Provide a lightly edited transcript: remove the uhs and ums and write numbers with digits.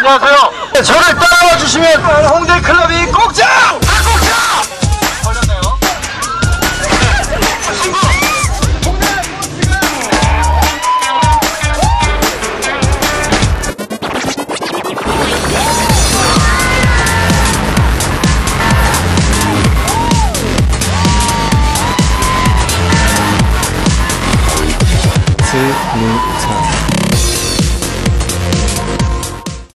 조심하세요. 저를 따라와 주시면 홍대 클럽이 꼭장! 걸렸네요. 스무